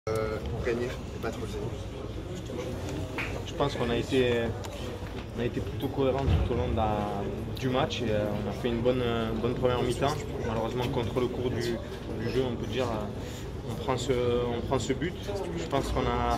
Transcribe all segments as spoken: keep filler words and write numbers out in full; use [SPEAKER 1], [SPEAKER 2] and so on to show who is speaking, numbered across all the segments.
[SPEAKER 1] Euh, pour gagner et battre le Zénith?
[SPEAKER 2] Je pense qu'on a été, on a été plutôt cohérent tout au long de la, du match et euh, on a fait une bonne, bonne première mi-temps. Malheureusement, contre le cours du, du jeu, on peut dire, on prend ce, on prend ce but. Je pense qu'on a,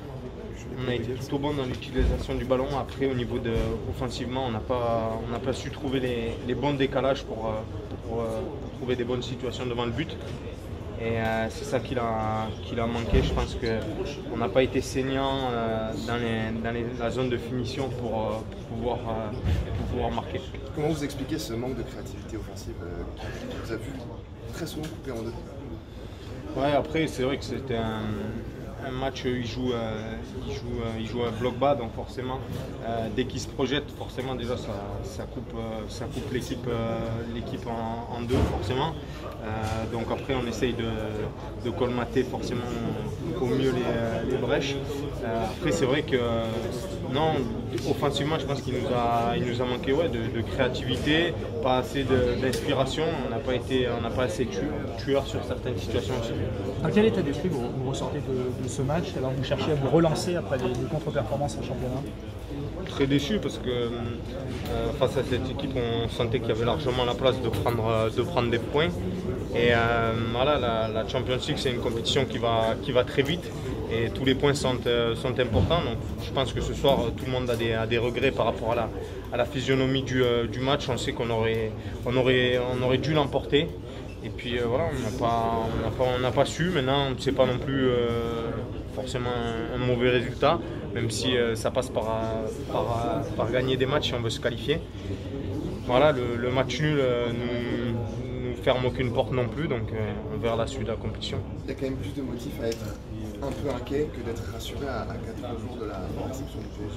[SPEAKER 2] on a été plutôt bon dans l'utilisation du ballon. Après, au niveau de offensivement, on n'a pas, on n'a pas su trouver les, les bons décalages pour, pour, pour trouver des bonnes situations devant le but. Et euh, c'est ça qu'il a, qu'il a manqué. Je pense qu'on n'a pas été saignant euh, dans, les, dans les, la zone de finition pour, euh, pour, pouvoir, euh, pour pouvoir marquer.
[SPEAKER 1] Comment vous expliquez ce manque de créativité offensive euh, qui vous a vu très souvent coupé en deux?
[SPEAKER 2] Ouais, après c'est vrai que c'était un, un match, il joue, euh, il, joue, euh, il joue un bloc bas, donc forcément, euh, dès qu'il se projette, forcément déjà ça, ça coupe, euh, ça coupe l'équipe euh, l'équipe en, en deux, forcément. Euh, donc après on essaye de, de colmater forcément au mieux les, les brèches. Euh, après c'est vrai que non, offensivement je pense qu'il nous a, il nous a manqué ouais, de, de créativité, pas assez d'inspiration, on n'a pas été, on n'a pas assez tu, tueur sur certaines situations aussi.
[SPEAKER 3] Dans quel état d'esprit vous, vous ressortez de, de ce match alors que vous cherchez à vous relancer après les, les contre-performances en championnat?
[SPEAKER 2] Très déçu parce que euh, face à cette équipe on sentait qu'il y avait largement la place de prendre, de prendre des points et euh, voilà, la, la Champions League c'est une compétition qui va, qui va très vite et tous les points sont, euh, sont importants, donc je pense que ce soir tout le monde a des, a des regrets par rapport à la, à la physionomie du, euh, du match. On sait qu'on aurait, on aurait, on aurait dû l'emporter et puis euh, voilà, on n'a pas, on n'a pas, on n'a pas su. Maintenant c'est pas non plus euh, forcément un, un mauvais résultat, même si euh, ça passe par, par, par gagner des matchs si on veut se qualifier. Voilà, le, le match nul euh, nous, nous ferme aucune porte non plus, donc euh, on verra la suite de la compétition.
[SPEAKER 1] Il y a quand même plus de motifs à être un peu inquiet que d'être rassuré à, à quatre jours de la réception du P S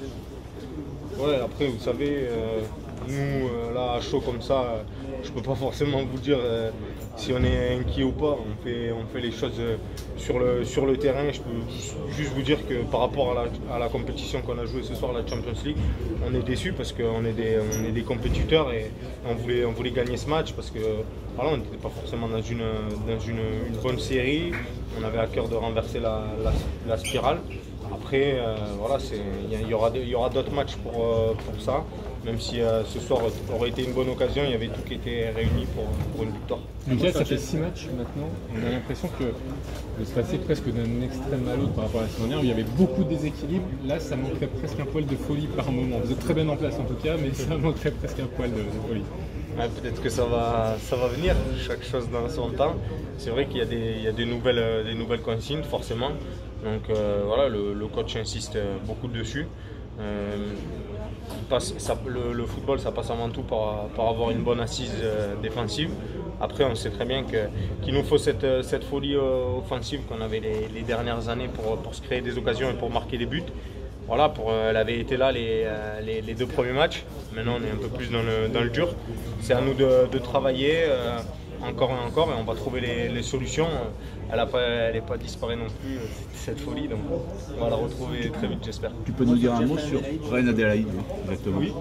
[SPEAKER 1] G.
[SPEAKER 2] Ouais, après vous savez, euh, nous euh, là à chaud comme ça, euh, je peux pas forcément vous dire euh, si on est inquiet ou pas. On fait, on fait les choses euh, sur, le, sur le terrain. Je peux juste vous dire que par rapport à la, à la compétition qu'on a jouée ce soir, la Champions League, on est déçus parce qu'on est des, on est des compétiteurs et on voulait, on voulait gagner ce match parce que voilà, on n'était pas forcément dans une, dans une, une bonne série. On avait à cœur de renverser la, la, la spirale. Après, euh, voilà, il y, y aura, y aura d'autres matchs pour, euh, pour ça, même si euh, ce soir aurait été une bonne occasion, il y avait tout qui était réuni pour, pour une victoire.
[SPEAKER 4] Lucas, ça fait six matchs maintenant, on a l'impression que de se passer presque d'un extrême à l'autre par rapport à la saison dernière, où il y avait beaucoup de déséquilibre. Là, ça manquerait presque un poil de folie par moment. Vous êtes très bien en place en tout cas, mais ça manquerait presque un poil de, de folie.
[SPEAKER 2] Ouais, peut-être que ça va, ça va venir, chaque chose dans son temps. C'est vrai qu'il y a, des, il y a des, nouvelles, des nouvelles consignes, forcément. Donc euh, voilà, le, le coach insiste beaucoup dessus. Euh, passe, ça, le, le football, ça passe avant tout par, par avoir une bonne assise euh, défensive. Après, on sait très bien que, qu'il nous faut cette, cette folie euh, offensive qu'on avait les, les dernières années pour, pour se créer des occasions et pour marquer des buts. Voilà, pour, elle avait été là les, les, les deux premiers matchs. Maintenant, on est un peu plus dans le, dans le dur. C'est à nous de, de travailler euh, encore et encore et on va trouver les, les solutions. Elle n'est pas, pas disparue non plus, cette folie, donc on va la retrouver très vite, j'espère.
[SPEAKER 5] Tu peux nous dire un mot sur Reine Adélaïde, exactement?
[SPEAKER 2] Oui.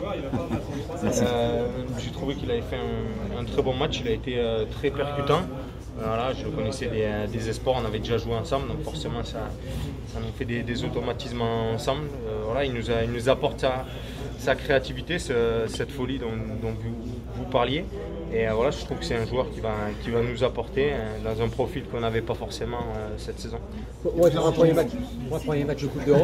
[SPEAKER 2] euh, J'ai trouvé qu'il avait fait un, un très bon match, il a été euh, très percutant. Voilà, je le connaissais des, des espoirs, on avait déjà joué ensemble, donc forcément ça, ça nous fait des, des automatismes ensemble. Euh, voilà, il, nous a, il nous apporte sa, sa créativité, ce, cette folie dont, dont vous, vous parliez. Et euh, voilà, je trouve que c'est un joueur qui va, qui va nous apporter euh, dans un profil qu'on n'avait pas forcément euh, cette saison.
[SPEAKER 6] Ouais, faire un premier match, un premier match de Coupe d'Europe.